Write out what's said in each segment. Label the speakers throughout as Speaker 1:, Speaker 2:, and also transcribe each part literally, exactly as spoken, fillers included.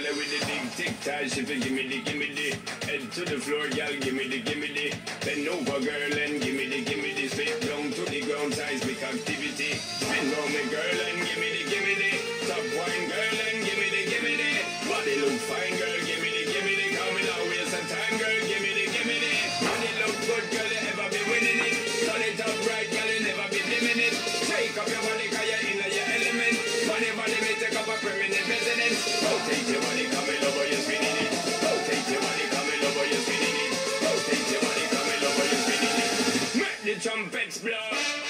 Speaker 1: girl with the big tic tac, she fi gimme the, gimme the. Head to the floor, girl, gimme the, gimme the. Bend over, girl, and gimme the, gimme the. Spit down to the ground, seismic activity. Spin round me, girl, and gimme the, gimme the. Top wine, girl, and gimme the, gimme the. Body look fine, girl, gimme the, gimme the. Come in, I'll waste some time, girl, gimme the, gimme the. Body look good, girl, you ever be winning it. Turn it up right, girl, you never be dimming it. Take up your body, cause you're in your element. Body, body, may take up a permanent residence. Rotate your body, come in over, you're spinning it. Rotate your body, come in over, you're spinning it. Rotate your body, come in over, you're spinning it. Make the trumpets blow.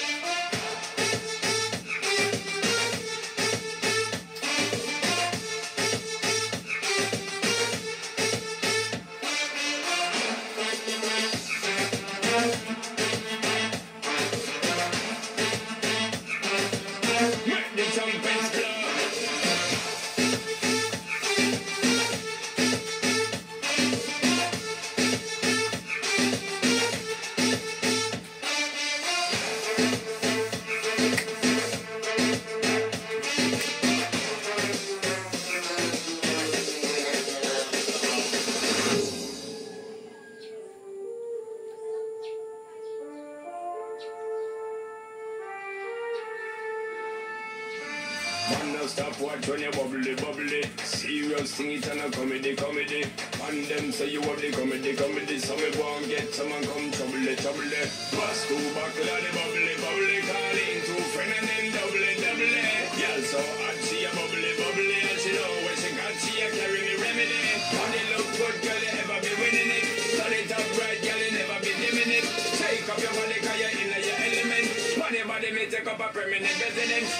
Speaker 1: Man, now stop watch when you bubbly, bubbly. Serious thing, it and a comedy, comedy. And them say you have the comedy, comedy. So me won't get someone come trouble, trouble. Bust two buckle of the bubbly, bubbly. Calling two friend and then double, double. Girl so hot, she a bubbly, bubbly. And she know when she got, she a carry me remedy. Body look good, girl, you ever be winning it. Turn it up right, girl, you never be dimming it. Take up your body, cause you're in your element. Body, body may take up a permanent residence.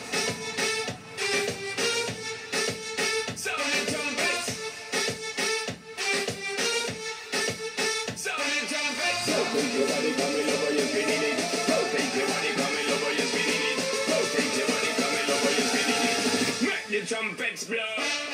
Speaker 1: Rotate your body, come in over, you're spinning it. Rotate your body, come in over, you're spinning it. Rotate your body, come in over, you're spinning it. Make the trumpets blow.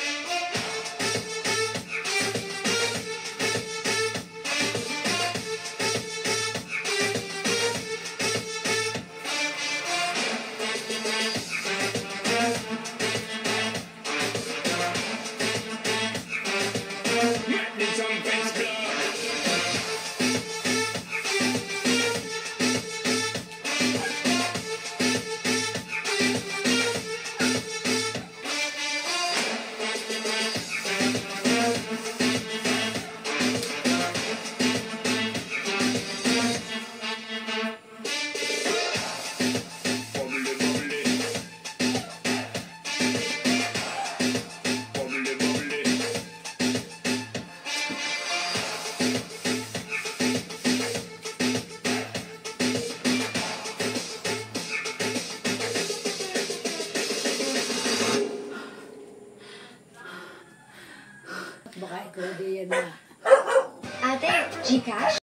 Speaker 1: Make the trumpets blow.
Speaker 2: Baka ikaw din yan na.
Speaker 3: Ate, Gcash?